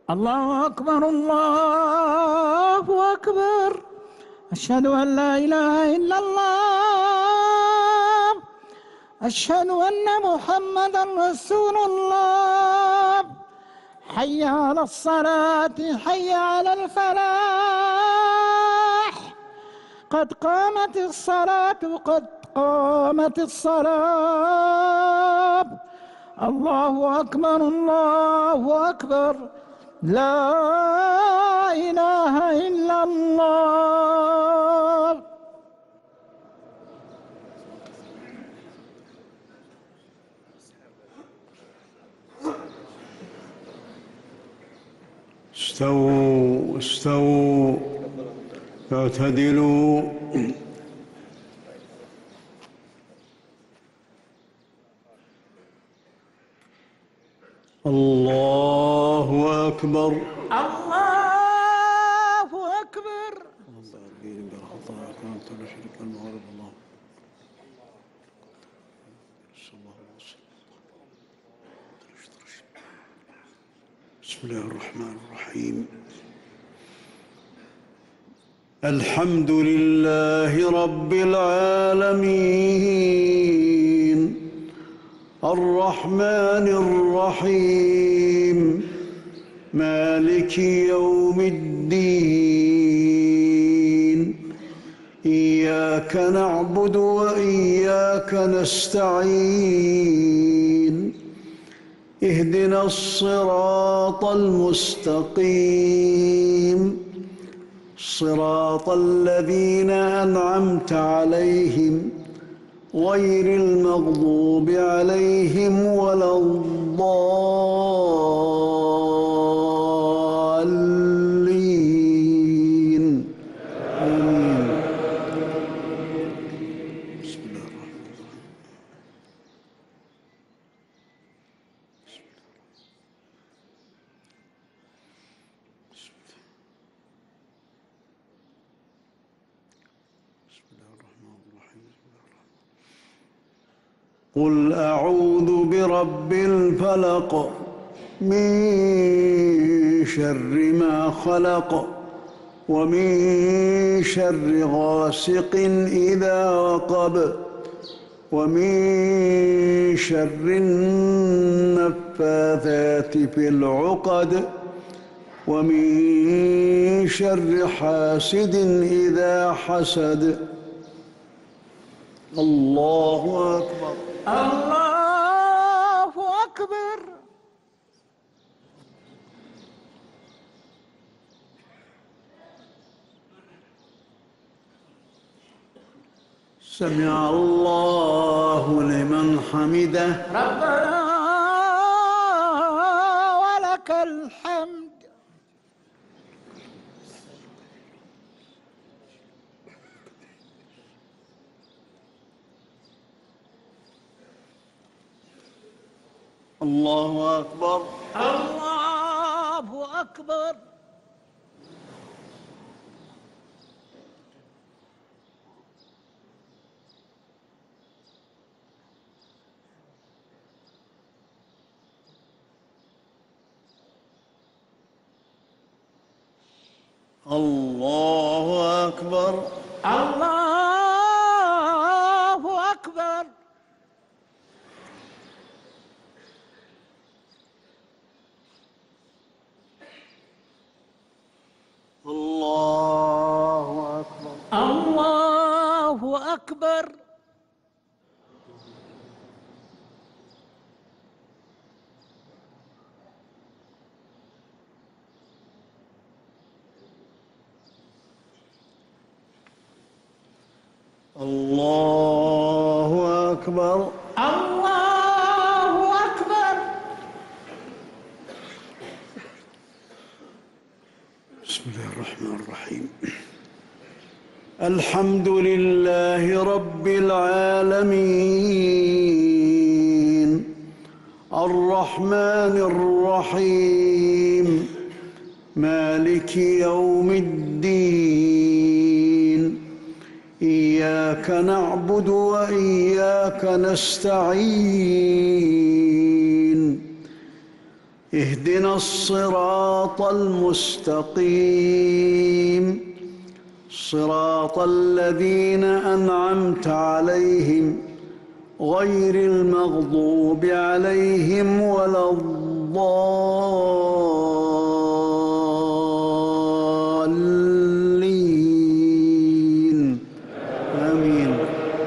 الله أكبر الله أكبر. أشهد أن لا إله إلا الله. أشهد أن محمدا رسول الله. حي على الصلاة حي على الفلاح. قد قامت الصلاة قد قامت الصلاة. الله أكبر الله أكبر. لا إله إلا الله. استووا استووا اعتدلوا. الله أكبر الله أكبر. بسم الله الرحمن الرحيم. الحمد لله رب العالمين الرحمن الرحيم مالك يوم الدين. إياك نعبد وإياك نستعين. اهدنا الصراط المستقيم صراط الذين أنعمت عليهم غير المغضوب عليهم ولا الضالين. آمين. بسم الله الرحمن الرحيم. قل أعوذ برب الفلق من شر ما خلق ومن شر غاسق إذا وقب ومن شر النفاثات في العقد ومن شر حاسد إذا حسد. الله أكبر الله أكبر. سمع الله لمن حمده. ربنا ولك الحمد. الله أكبر الله أكبر. الله أكبر الله أكبر. الله أكبر الله أكبر. الله أكبر الله أكبر. بسم الله الرحمن الرحيم. الحمد لله رب العالمين الرحمن الرحيم مالك يوم الدين. إياك نعبد وإياك نستعين. اهدنا الصراط المستقيم صراط الذين أنعمت عليهم غير المغضوب عليهم ولا الضالين آمين.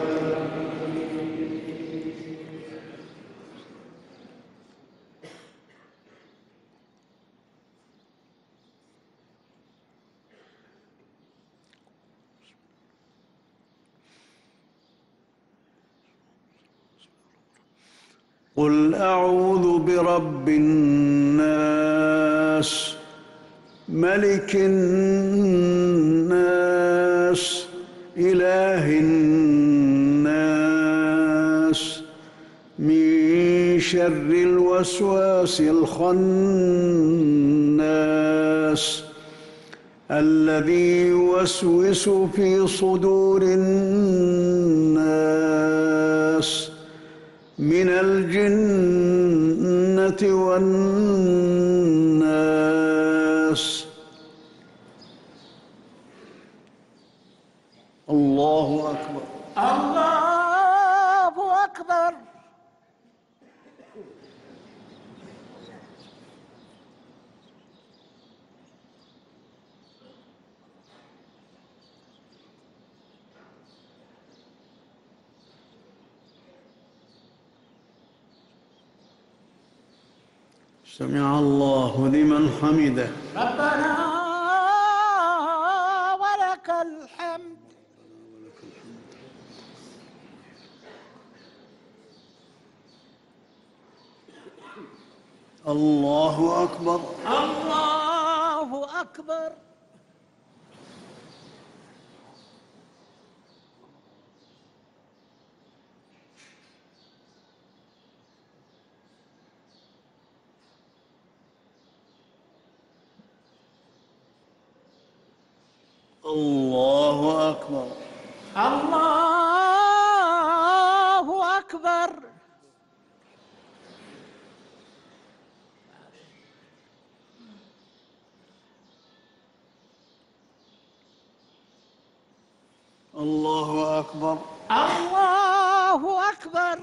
قل أعوذ برب الناس ملك الناس إله الناس من شر الوسواس الخناس الذي يوسوس في صدور الناس من الجنة والناس. الله أكبر. الله أكبر. سمع الله لمن حمده. ربنا ولك الحمد. الله أكبر. الله أكبر. الله أكبر. الله أكبر. الله أكبر. الله أكبر.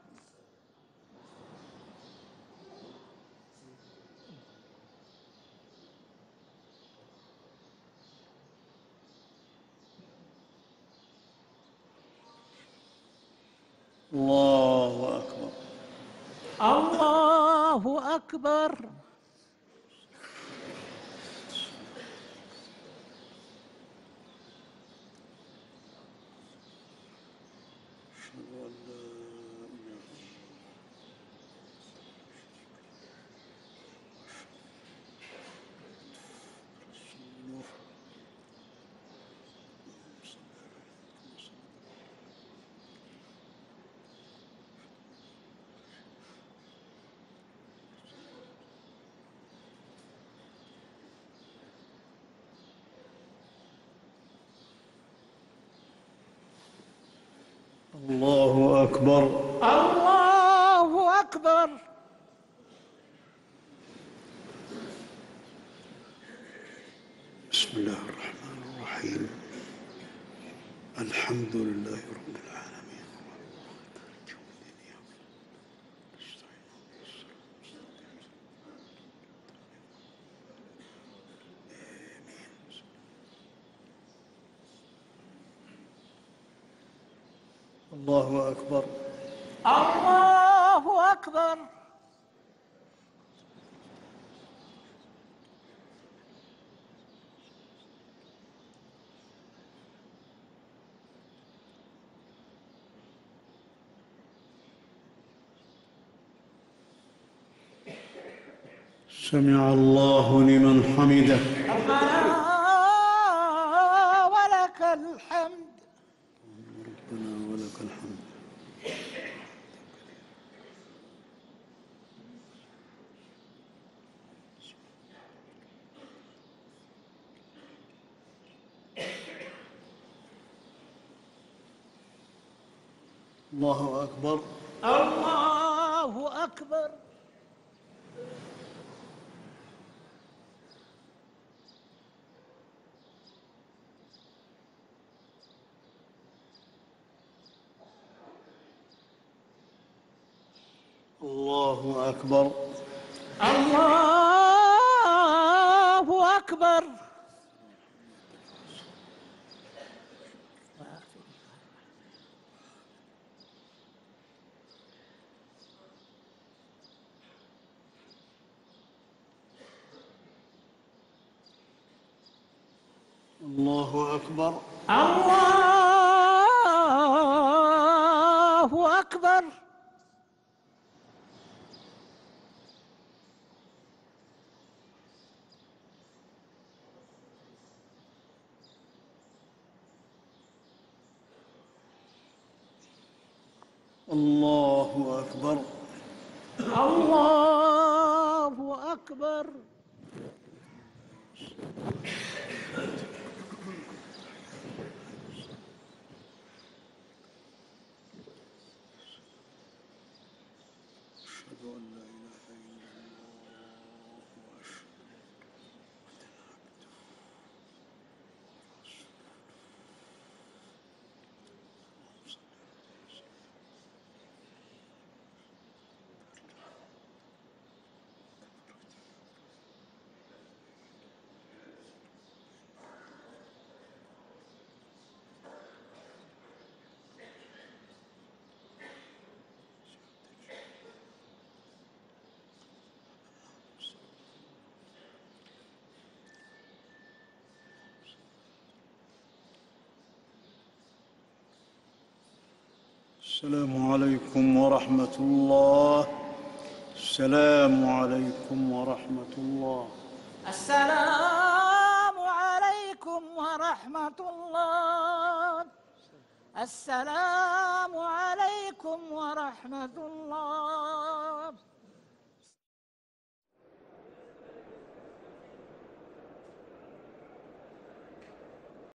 الله أكبر. الله أكبر. الله أكبر. الله أكبر. بسم الله الرحمن الرحيم. الحمد لله رب العالمين. الله أكبر. الله أكبر. سمع الله لمن حمده. ربنا ولك الحمد. ربنا ولك الحمد. الله أكبر. الله أكبر. الله أكبر. الله أكبر. الله أكبر. الله أكبر. الله أكبر. الله أكبر. أشهد أن لا إله إلا الله وأشهد السلام عليكم ورحمة الله. السلام عليكم ورحمة الله. السلام عليكم ورحمة الله. السلام عليكم ورحمة الله.